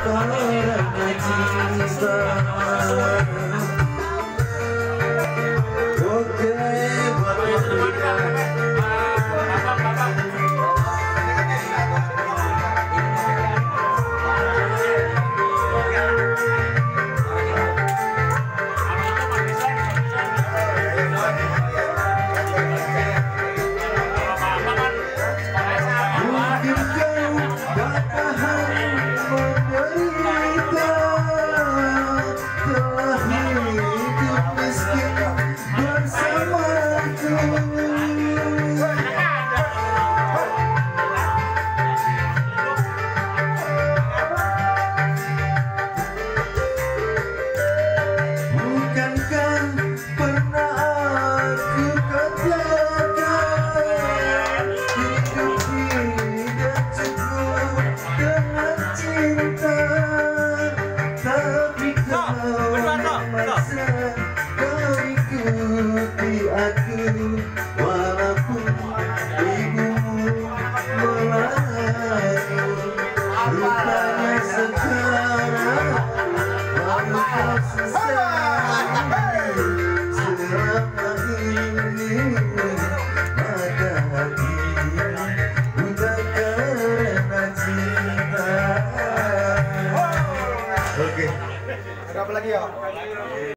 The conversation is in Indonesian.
karena cinta. Oke, kau ikuti aku walaupun ibumu melarang. Rupanya sekarang baru kau sesali selama ini mata hati buta karena cinta. Oke. Ada apa lagi ya?